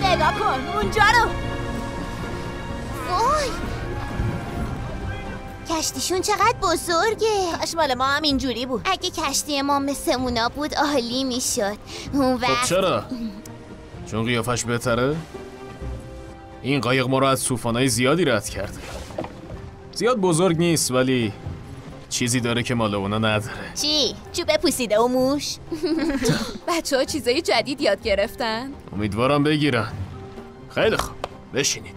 نگاه کن اونجا رو. وای کشتیشون چقدر بزرگه. کاش مال ما هم اینجوری بود. اگه کشتی ما مثل اونا بود عالی میشد. اون وقت خب چرا؟ چون قیافش بهتره؟ این قایق ما رو از طوفانای زیادی رد کرده. زیاد بزرگ نیست ولی چیزی داره که مال اونا نداره. چی؟ چوب پوسیده و موش؟ بچه‌ها چیزای جدید یاد گرفتن. امیدوارم بگیرن. خیلی خوب بشینید.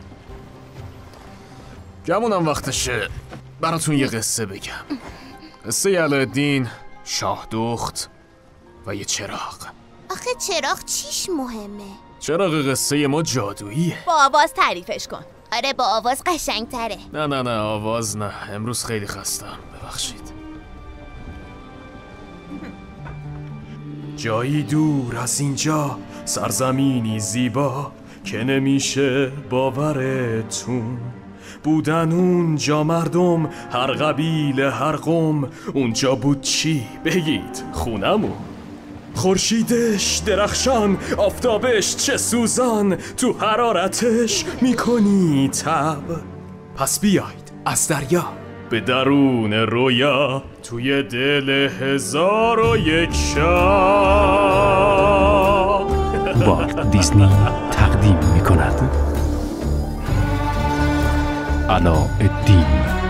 گمونم وقتشه براتون یه قصه بگم. قصه علاءالدین، شاه دخت و یه چراغ. آخه چراغ چیش مهمه؟ چراغ قصه ما جادوییه. با آواز تعریفش کن. آره با آواز قشنگ تره. نه آواز نه. امروز خیلی خستم ببخشید. جایی دور از اینجا سرزمینی زیبا که نمیشه باورتون بودن اونجا مردم هر قبیله هر قوم. اونجا بود چی؟ بگید خونمون. خورشیدش درخشان آفتابش چه سوزان تو حرارتش میکنی تب. پس بیاید از دریا به درون رویا توی دل 1001 شب. والت دیزنی تقدیم میکند علاءالدین.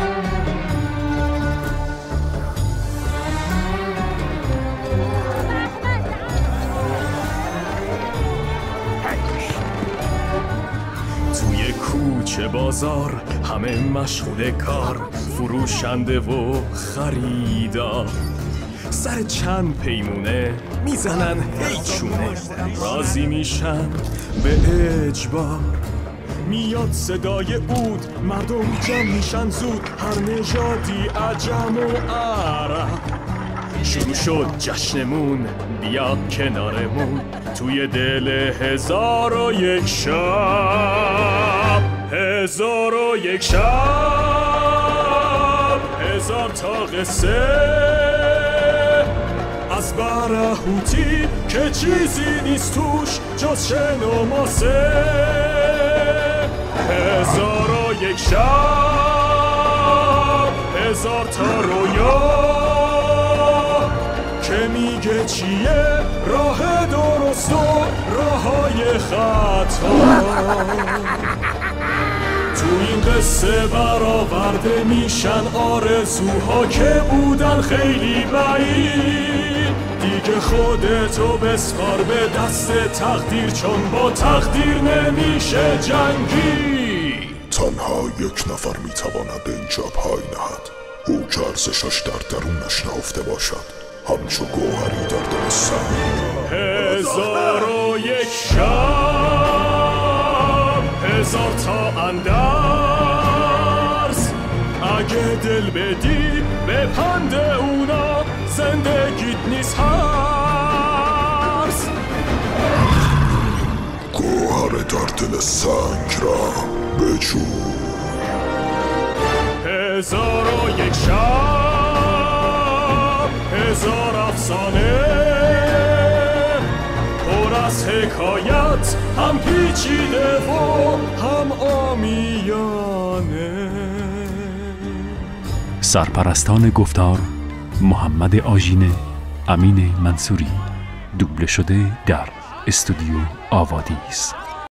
توی کوچه بازار همه مشغول کار، فروشنده و خریدار سر چند پیمونه میزنن هیچونه، راضی میشن به اجبار. میاد صدای عود مردم جمع میشن زود، هر نژادی عجم و عرب. شروع شد جشنمون بیا کنارمون توی دل 1001 شب. 1001 شب 1000 تا قصه از برهوتی که چیزی نیست توش جز شن و ماسه. 1001 شب 1000 تا رویا که میگه چیه راه درست و راههای خطا. تو این قصه برآورده میشن آرزوها که بودن خیلی بعید. دیگه خودتو بسپار به دست تقدیر، چون با تقدیر نمیشه جنگی. تنها یک نفر میتواند به اینجا پای نهد، او که ارزشش در درونش نهفته باشد همچو گوهری در دل سنگ. 1001 شب 1000 تا اندرز، اگه دل بدی به پند اونا زندگیت نیست هرز. گوهر در دل سنگ را بجو. 1001 شب 1000 افسانه پر از حکایت، هم پیچیده و هم عامیانه. سرپرستان گفتار محمد آژینه، امین منصوری. دوبله شده در استودیو آوادیس.